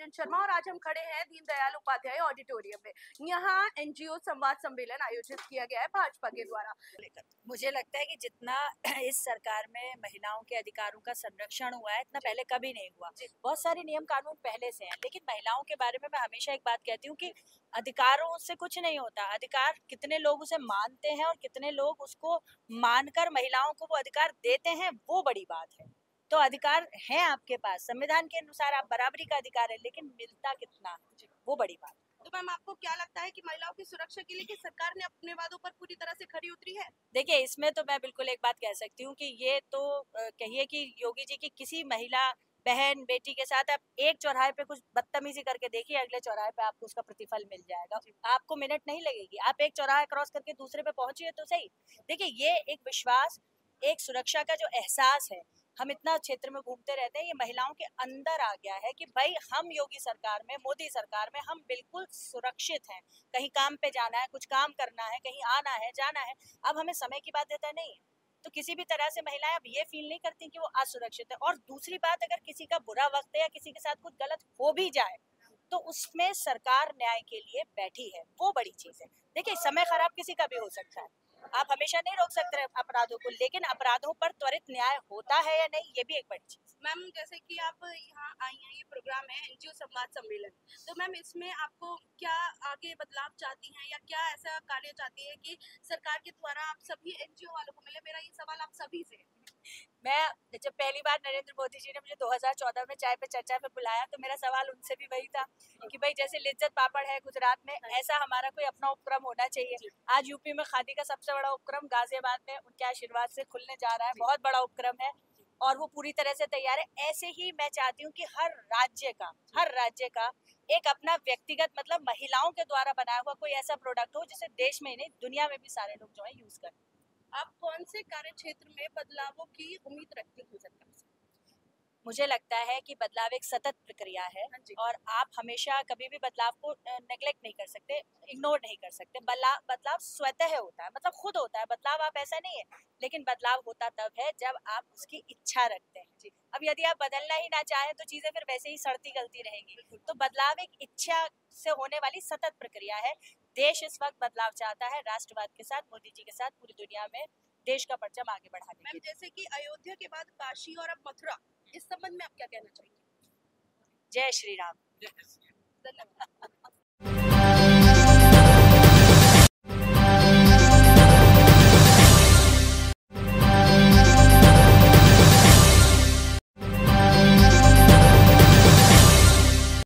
आनंद शर्मा और आज हम खड़े हैं दीनदयाल उपाध्याय ऑडिटोरियम में। यहाँ एनजीओ संवाद सम्मेलन आयोजित किया गया है भाजपा के द्वारा। मुझे लगता है कि जितना इस सरकार में महिलाओं के अधिकारों का संरक्षण हुआ है इतना पहले कभी नहीं हुआ। बहुत सारे नियम कानून पहले से हैं, लेकिन महिलाओं के बारे में मैं हमेशा एक बात कहती हूँ कि अधिकारों से कुछ नहीं होता। अधिकार कितने लोग उसे मानते हैं और कितने लोग उसको मानकर महिलाओं को वो अधिकार देते हैं, वो बड़ी बात है। तो अधिकार है आपके पास, संविधान के अनुसार आप बराबरी का अधिकार है, लेकिन मिलता कितना, वो बड़ी बात। तो मैम आपको क्या लगता है कि महिलाओं की सुरक्षा के लिए कि सरकार ने अपने वादों पर पूरी तरह से खरी उतरी है? देखिए, इसमें तो मैं बिल्कुल एक बात कह सकती हूँ कि ये तो कहिए कि योगी जी की किसी महिला बहन बेटी के साथ आप एक चौराहे पे कुछ बदतमीजी करके देखिए, अगले चौराहे पे आपको उसका प्रतिफल मिल जाएगा। आपको मिनट नहीं लगेगी, आप एक चौराहा क्रॉस करके दूसरे पे पहुंचिए तो सही। देखिए, ये एक विश्वास, एक सुरक्षा का जो एहसास है, हम इतना क्षेत्र में घूमते रहते हैं, ये महिलाओं के अंदर आ गया है कि भाई हम योगी सरकार में, मोदी सरकार में हम बिल्कुल सुरक्षित हैं। कहीं काम पे जाना है, कुछ काम करना है, कहीं आना है जाना है, अब हमें समय की बाध्यता नहीं है। तो किसी भी तरह से महिलाएं अब ये फील नहीं करती कि वो असुरक्षित है। और दूसरी बात, अगर किसी का बुरा वक्त है या किसी के साथ कुछ गलत हो भी जाए तो उसमें सरकार न्याय के लिए बैठी है, वो बड़ी चीज है। देखिए, समय खराब किसी का भी हो सकता है, आप हमेशा नहीं रोक सकते अपराधों को, लेकिन अपराधों पर त्वरित न्याय होता है या नहीं, ये भी एक बड़ी चीज। मैम जैसे कि आप यहाँ आई हैं, ये प्रोग्राम है एनजीओ संवाद सम्मेलन, तो मैम इसमें आपको क्या आगे बदलाव चाहती हैं या क्या ऐसा कार्य चाहती है कि सरकार के द्वारा आप सभी एनजीओ वालों को मिले? मेरा ये सवाल आप सभी से। मैं जब पहली बार नरेंद्र मोदी जी ने मुझे 2014 में चाय पे चर्चा पे बुलाया तो मेरा सवाल उनसे भी वही था कि भाई जैसे लिज्जत पापड़ है गुजरात में, ऐसा हमारा कोई अपना उपक्रम होना चाहिए। आज यूपी में खादी का सबसे बड़ा उपक्रम गाजियाबाद में उनके आशीर्वाद से खुलने जा रहा है, बहुत बड़ा उपक्रम है और वो पूरी तरह से तैयार है। ऐसे ही मैं चाहती हूँ कि हर राज्य का एक अपना व्यक्तिगत, मतलब महिलाओं के द्वारा बनाया हुआ कोई ऐसा प्रोडक्ट हो जिसे देश में ही नहीं दुनिया में भी सारे लोग जो है यूज करें। आप कौन से कार्य क्षेत्र में बदलावों की उम्मीद रखती हैं सरकार से? मुझे लगता है कि बदलाव एक सतत प्रक्रिया है और आप हमेशा कभी भी बदलाव को नेग्लेक्ट नहीं कर सकते, इग्नोर नहीं कर सकते। बदलाव स्वतः होता है, मतलब खुद होता है बदलाव, आप ऐसा नहीं है। लेकिन बदलाव होता तब है जब आप उसकी इच्छा रखते हैं। अब यदि आप बदलना ही ना चाहें तो चीजें फिर वैसे ही सड़ती गलती रहेंगी। तो बदलाव एक इच्छा से होने वाली सतत प्रक्रिया है। देश इस वक्त बदलाव चाहता है, राष्ट्रवाद के साथ, मोदी जी के साथ पूरी दुनिया में देश का परचम आगे बढ़ाने के लिए। जैसे कि अयोध्या के बाद काशी और अब मथुरा, इस संबंध में आप क्या कहना चाहेंगे? जय श्री राम। धन्यवाद।